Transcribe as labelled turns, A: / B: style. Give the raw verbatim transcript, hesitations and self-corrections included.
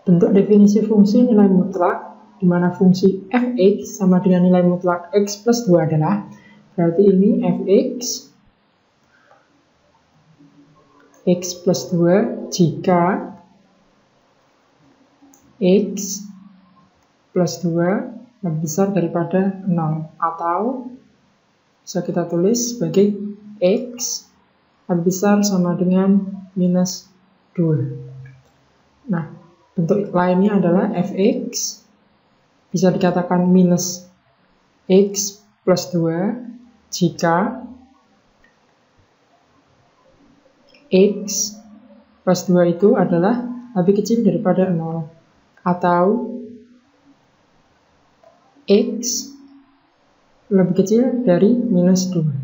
A: Bentuk definisi fungsi nilai mutlak, di mana fungsi f(x) sama dengan nilai mutlak x plus dua adalah, berarti ini f(x) x plus dua jika x plus dua lebih besar daripada nol, atau bisa kita tulis sebagai x lebih besar sama dengan minus dua. Nah, bentuk lainnya adalah f(x) bisa dikatakan minus x plus dua jika x plus dua itu adalah lebih kecil daripada nol, atau x lebih kecil dari minus dua.